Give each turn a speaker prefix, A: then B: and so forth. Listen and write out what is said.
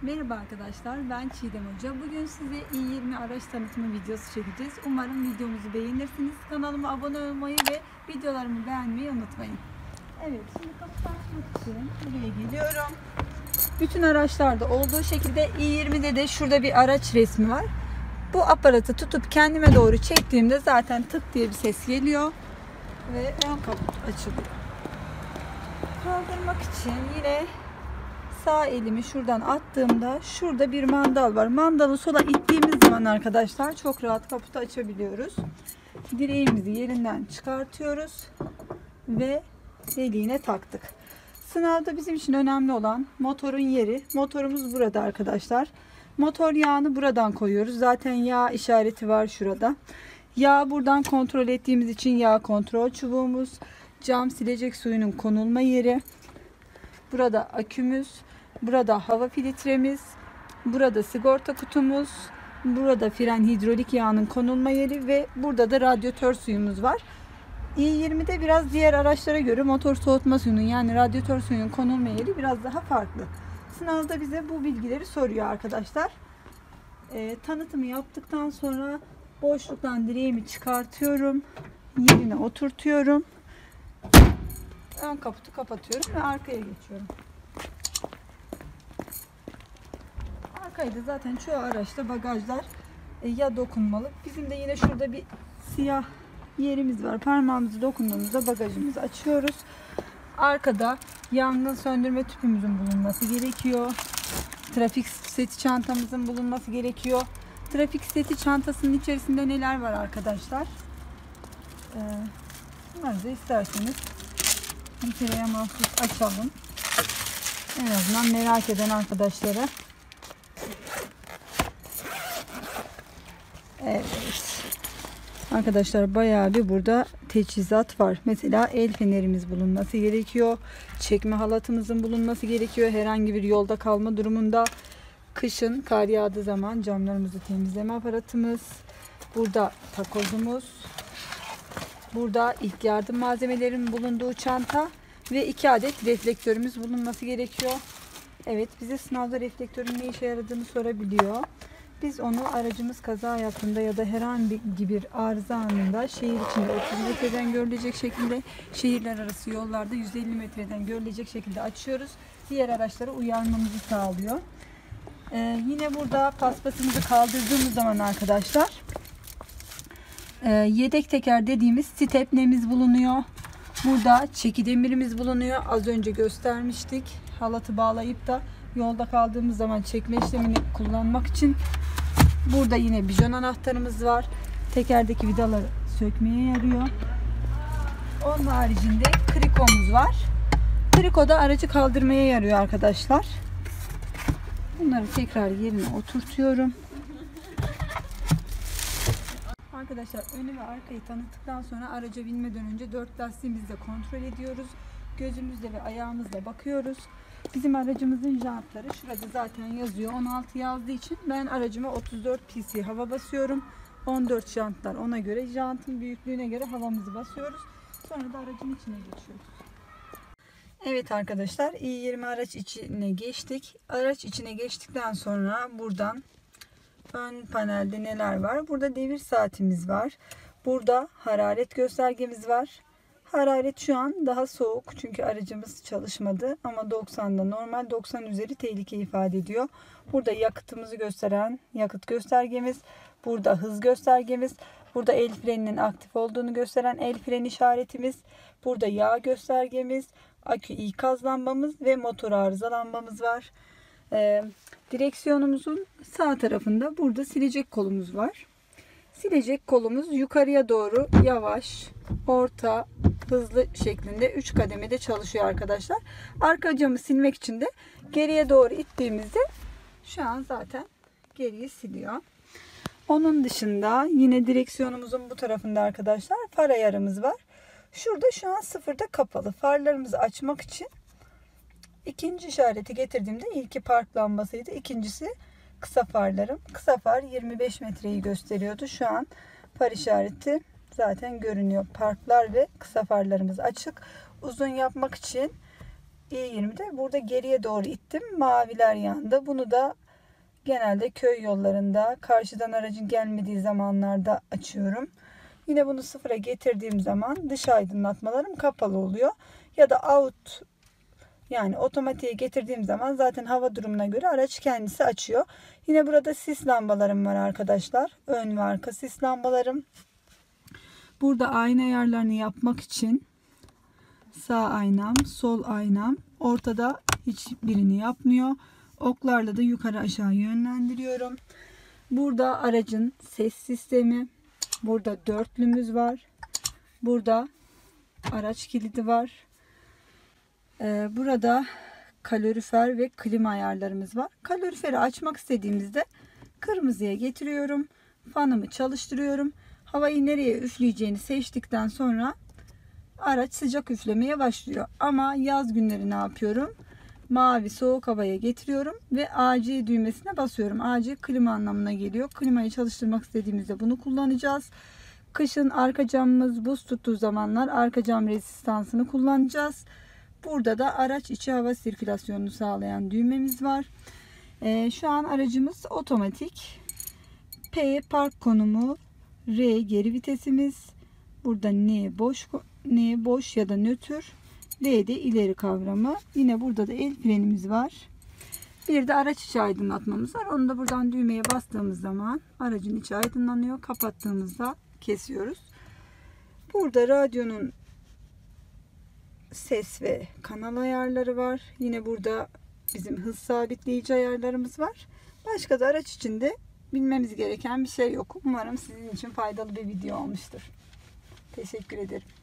A: Merhaba arkadaşlar, ben Çiğdem Hoca. Bugün size i20 araç tanıtımı videosu çekeceğiz. Umarım videomuzu beğenirsiniz. Kanalıma abone olmayı ve videolarımı beğenmeyi unutmayın. Evet, şimdi kapı açmak için buraya geliyorum. Bütün araçlarda olduğu şekilde i20'de de şurada bir araç resmi var. Bu aparatı tutup kendime doğru çektiğimde zaten tık diye bir ses geliyor ve ön kaput açılıyor. Kaldırmak için yine sağ elimi şuradan attığımda şurada bir mandal var. Mandalı sola ittiğimiz zaman arkadaşlar çok rahat kaputu açabiliyoruz. Direğimizi yerinden çıkartıyoruz ve deliğine taktık. Sınavda bizim için önemli olan motorun yeri. Motorumuz burada arkadaşlar. Motor yağını buradan koyuyoruz. Zaten yağ işareti var şurada. Yağ buradan kontrol ettiğimiz için yağ kontrol çubuğumuz. Cam silecek suyunun konulma yeri. Burada akümüz. Burada hava filtremiz, burada sigorta kutumuz, burada fren hidrolik yağının konulma yeri ve burada da radyatör suyumuz var. i20'de biraz diğer araçlara göre motor soğutma suyunun yani radyatör suyunun konulma yeri biraz daha farklı. Sınavda bize bu bilgileri soruyor arkadaşlar. Tanıtımı yaptıktan sonra boşluktan direğimi çıkartıyorum, yerine oturtuyorum, ön kaputu kapatıyorum ve arkaya geçiyorum. Arkayda zaten çoğu araçta bagajlar ya dokunmalı. Bizim de yine şurada bir siyah yerimiz var. Parmağımızı dokunduğumuzda bagajımızı açıyoruz. Arkada yangın söndürme tüpümüzün bulunması gerekiyor. Trafik seti çantamızın bulunması gerekiyor. Trafik seti çantasının içerisinde neler var arkadaşlar? Bunları da isterseniz bir kereye mahsus açalım. En azından merak eden arkadaşlara. Evet. Arkadaşlar bayağı bir burada teçhizat var. Mesela el fenerimiz bulunması gerekiyor. Çekme halatımızın bulunması gerekiyor. Herhangi bir yolda kalma durumunda. Kışın kar yağdığı zaman camlarımızı temizleme aparatımız. Burada takozumuz. Burada ilk yardım malzemelerinin bulunduğu çanta. Ve 2 adet reflektörümüz bulunması gerekiyor. Evet, bize sınavda reflektörün ne işe yaradığını sorabiliyor. Biz onu aracımız kaza yaptığında ya da herhangi bir arıza anında şehir içinde 30 metreden görülecek şekilde, şehirler arası yollarda 150 metreden görülecek şekilde açıyoruz. Diğer araçlara uyarmamızı sağlıyor. Yine burada paspasımızı kaldırdığımız zaman arkadaşlar yedek teker dediğimiz stepnemiz bulunuyor. Burada çeki demirimiz bulunuyor. Az önce göstermiştik. Halatı bağlayıp da yolda kaldığımız zaman çekme işlemini kullanmak için. Burada yine bijon anahtarımız var. Tekerdeki vidaları sökmeye yarıyor. Onun haricinde krikomuz var. Kriko da aracı kaldırmaya yarıyor arkadaşlar. Bunları tekrar yerine oturtuyorum. Arkadaşlar önü ve arkayı tanıttıktan sonra araca binmeden önce 4 lastiğimizi de kontrol ediyoruz. Gözümüzle ve ayağımızla bakıyoruz. Bizim aracımızın jantları şurada zaten yazıyor. 16 yazdığı için ben aracıma 34 pc hava basıyorum. 14 jantlar ona göre. Jantın büyüklüğüne göre havamızı basıyoruz. Sonra da aracın içine geçiyoruz. Evet arkadaşlar, i20 araç içine geçtik. Araç içine geçtikten sonra buradan ön panelde neler var? Burada devir saatimiz var. Burada hararet göstergemiz var. Hararet şu an daha soğuk çünkü aracımız çalışmadı ama 90'da normal, 90 üzeri tehlike ifade ediyor. Burada yakıtımızı gösteren yakıt göstergemiz, burada hız göstergemiz, burada el freninin aktif olduğunu gösteren el freni işaretimiz, burada yağ göstergemiz, akü ikaz lambamız ve motor arıza lambamız var. Direksiyonumuzun sağ tarafında burada silecek kolumuz var. Silecek kolumuz yukarıya doğru yavaş, orta, hızlı şeklinde 3 kademede çalışıyor arkadaşlar. Arka camı silmek için de geriye doğru ittiğimizde şu an zaten geriye siliyor. Onun dışında yine direksiyonumuzun bu tarafında arkadaşlar far ayarımız var. Şurada şu an sıfırda kapalı. Farlarımızı açmak için ikinci işareti getirdiğimde ilki park lambasıydı. İkincisi kısa farlarım. Kısa far 25 metreyi gösteriyordu. Şu an far işareti zaten görünüyor. Parklar ve kısa farlarımız açık. Uzun yapmak için i20'de burada geriye doğru ittim. Maviler yandı. Bunu da genelde köy yollarında, karşıdan aracın gelmediği zamanlarda açıyorum. Yine bunu sıfıra getirdiğim zaman dış aydınlatmalarım kapalı oluyor. Ya da out, yani otomatiğe getirdiğim zaman zaten hava durumuna göre araç kendisi açıyor. Yine burada sis lambalarım var arkadaşlar. Ön ve arka sis lambalarım. Burada ayna ayarlarını yapmak için sağ aynam, sol aynam, ortada hiçbirini yapmıyor. Oklarla da yukarı aşağı yönlendiriyorum. Burada aracın ses sistemi. Burada dörtlümüz var. Burada araç kilidi var. Burada kalorifer ve klima ayarlarımız var. Kaloriferi açmak istediğimizde kırmızıya getiriyorum. Fanımı çalıştırıyorum. Havayı nereye üfleyeceğini seçtikten sonra araç sıcak üflemeye başlıyor. Ama yaz günleri ne yapıyorum? Mavi soğuk havaya getiriyorum ve AC düğmesine basıyorum. AC klima anlamına geliyor. Klimayı çalıştırmak istediğimizde bunu kullanacağız. Kışın arka camımız buz tuttuğu zamanlar arka cam rezistansını kullanacağız. Burada da araç içi hava sirkülasyonunu sağlayan düğmemiz var. Şu an aracımız otomatik. P park konumu, R geri vitesimiz. Burada N boş ya da nötr. D de ileri kavramı. Yine burada da el frenimiz var. Bir de araç içi aydınlatmamız var. Onu da buradan düğmeye bastığımız zaman aracın içi aydınlanıyor. Kapattığımızda kesiyoruz. Burada radyonun ses ve kanal ayarları var. Yine burada bizim hız sabitleyici ayarlarımız var. Başka da araç içinde bilmemiz gereken bir şey yok. Umarım sizin için faydalı bir video olmuştur. Teşekkür ederim.